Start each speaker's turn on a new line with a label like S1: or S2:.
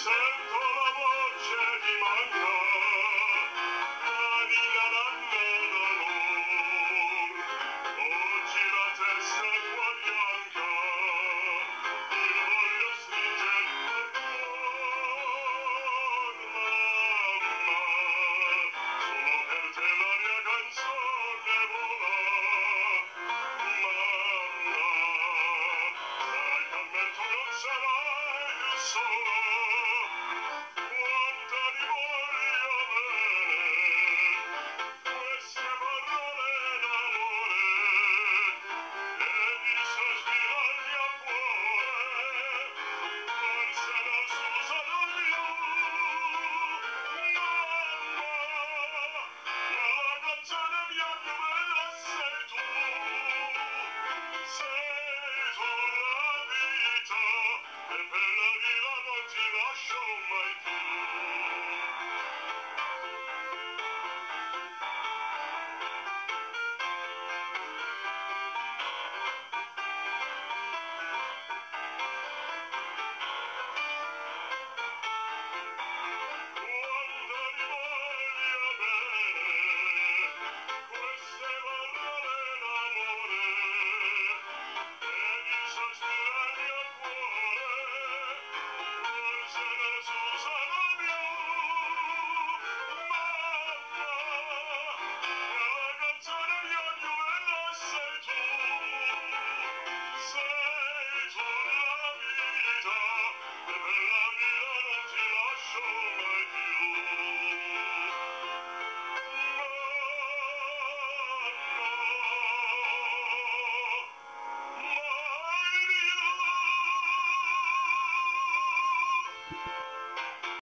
S1: Sento la voce di mamma, Anina d'amor, oggi la testa tua bianca, io voglio stringere il cuore, mamma, solo per te la mia canzone vola, mamma, sarai con me, tu non sarai più sola. Quanta ti voglio bene, queste parole d'amore, e di sospirarmi a cuore, forse non si usano più, mamma, ma la canzone mia più bella sei tu la vita, e per la vita non ti lascio mai più. Quando ti voglio bene, queste parole d'amore, e di sospirarmi a cuore, forse non si usano